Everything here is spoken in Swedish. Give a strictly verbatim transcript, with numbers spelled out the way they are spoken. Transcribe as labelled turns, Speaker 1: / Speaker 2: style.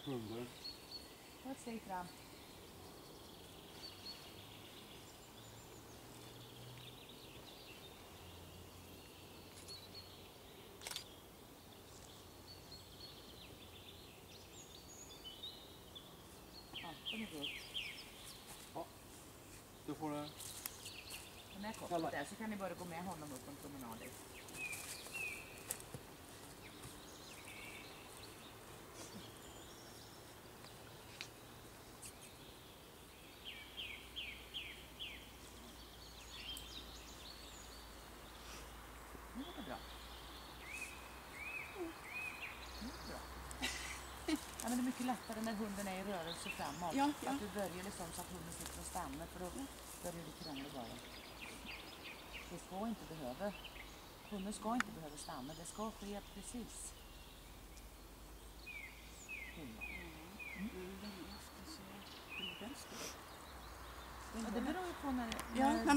Speaker 1: hundar.
Speaker 2: Ta ett steg fram. Ja, kom upp.
Speaker 1: Ja, då får du...
Speaker 2: Den här kopplet där, så kan ni bara gå med honom upp en promenad. Nu går det bra. Nu går det bra. Ja, men det är mycket lättare när hunden är i rörelse framåt.
Speaker 3: Ja, ja.
Speaker 2: Att du börjar liksom så att hunden sitter och stannar, för då börjar det krångla bara. Det ska inte behöva. Hunden ska inte behöva stanna. Det ska ske precis. Mm.
Speaker 3: Mm.
Speaker 2: Ja, det beror ju på när...
Speaker 3: Ja,
Speaker 2: när